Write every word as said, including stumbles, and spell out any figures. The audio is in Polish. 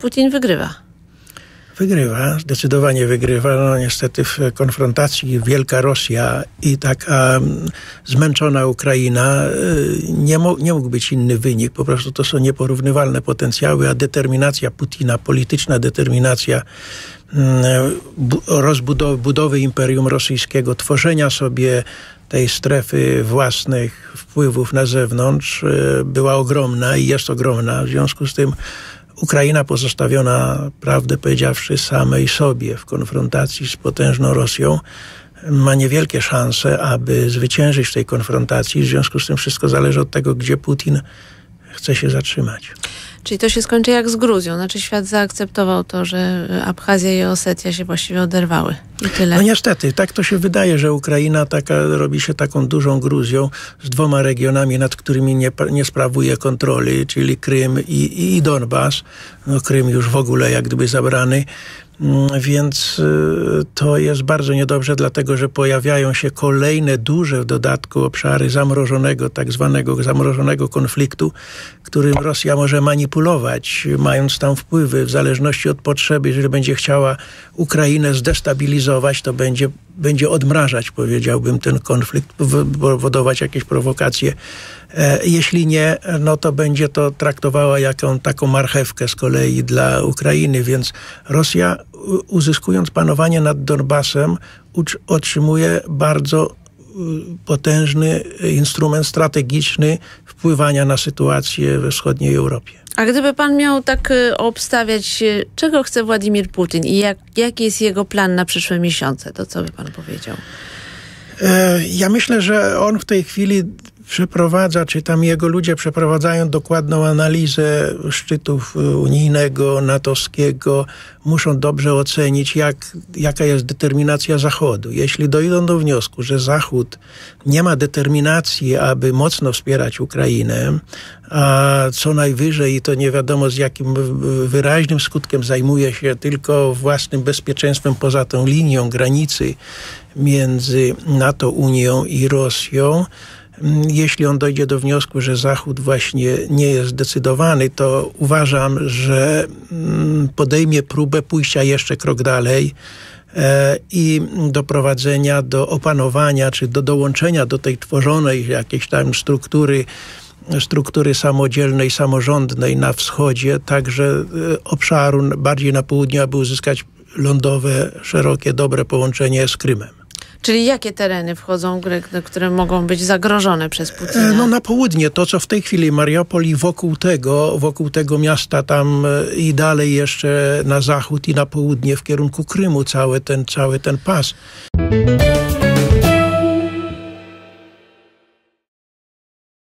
Putin wygrywa. Wygrywa, zdecydowanie wygrywa. No niestety w konfrontacji Wielka Rosja i taka zmęczona Ukraina nie, mo- nie mógł być inny wynik. Po prostu to są nieporównywalne potencjały, a determinacja Putina, polityczna determinacja rozbudowy budowy Imperium Rosyjskiego, tworzenia sobie tej strefy własnych wpływów na zewnątrz była ogromna i jest ogromna. W związku z tym Ukraina pozostawiona, prawdę powiedziawszy, samej sobie w konfrontacji z potężną Rosją ma niewielkie szanse, aby zwyciężyć w tej konfrontacji. W związku z tym wszystko zależy od tego, gdzie Putin chce się zatrzymać. Czyli to się skończy jak z Gruzją. Znaczy świat zaakceptował to, że Abchazja i Osetia się właściwie oderwały. I tyle. No niestety, tak to się wydaje, że Ukraina taka robi się taką dużą Gruzją z dwoma regionami, nad którymi nie, nie sprawuje kontroli, czyli Krym i, i Donbas. No Krym już w ogóle jak gdyby zabrany. Więc to jest bardzo niedobrze, dlatego że pojawiają się kolejne duże w dodatku obszary zamrożonego, tak zwanego zamrożonego konfliktu, którym Rosja może manipulować, mając tam wpływy w zależności od potrzeby. Jeżeli będzie chciała Ukrainę zdestabilizować, to będzie, będzie odmrażać, powiedziałbym, ten konflikt, powodować jakieś prowokacje. Jeśli nie, no to będzie to traktowała jako taką marchewkę z kolei dla Ukrainy, więc Rosja, uzyskując panowanie nad Donbasem, otrzymuje bardzo potężny instrument strategiczny wpływania na sytuację we wschodniej Europie. A gdyby pan miał tak obstawiać, czego chce Władimir Putin i jak, jaki jest jego plan na przyszłe miesiące, to co by pan powiedział? Ja myślę, że on w tej chwili przeprowadza, czy tam jego ludzie przeprowadzają dokładną analizę szczytów unijnego, natowskiego. Muszą dobrze ocenić, jak, jaka jest determinacja Zachodu. Jeśli dojdą do wniosku, że Zachód nie ma determinacji, aby mocno wspierać Ukrainę, a co najwyżej, i to nie wiadomo z jakim wyraźnym skutkiem, zajmuje się tylko własnym bezpieczeństwem poza tą linią granicy między NATO, Unią i Rosją, jeśli on dojdzie do wniosku, że Zachód właśnie nie jest zdecydowany, to uważam, że podejmie próbę pójścia jeszcze krok dalej i doprowadzenia do opanowania, czy do dołączenia do tej tworzonej jakiejś tam struktury, struktury samodzielnej, samorządnej na wschodzie, także obszaru bardziej na południu, aby uzyskać lądowe, szerokie, dobre połączenie z Krymem. Czyli jakie tereny wchodzą w grę, które mogą być zagrożone przez Putina? No na południe, to co w tej chwili Mariupol i wokół tego, wokół tego miasta tam i dalej jeszcze na zachód i na południe w kierunku Krymu, cały ten, cały ten pas.